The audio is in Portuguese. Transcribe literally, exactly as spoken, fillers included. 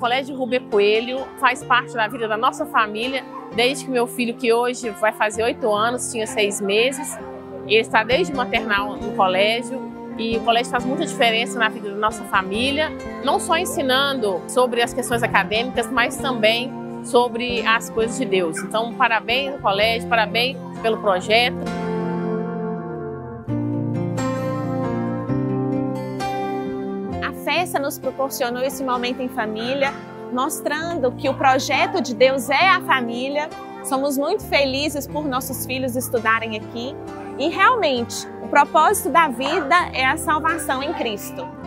Colégio Rubem Coelho faz parte da vida da nossa família, desde que meu filho, que hoje vai fazer oito anos, tinha seis meses. Ele está desde o maternal no colégio e o colégio faz muita diferença na vida da nossa família, não só ensinando sobre as questões acadêmicas, mas também sobre as coisas de Deus. Então, parabéns ao colégio, parabéns pelo projeto. A festa nos proporcionou esse momento em família, mostrando que o projeto de Deus é a família. Somos muito felizes por nossos filhos estudarem aqui e realmente o propósito da vida é a salvação em Cristo.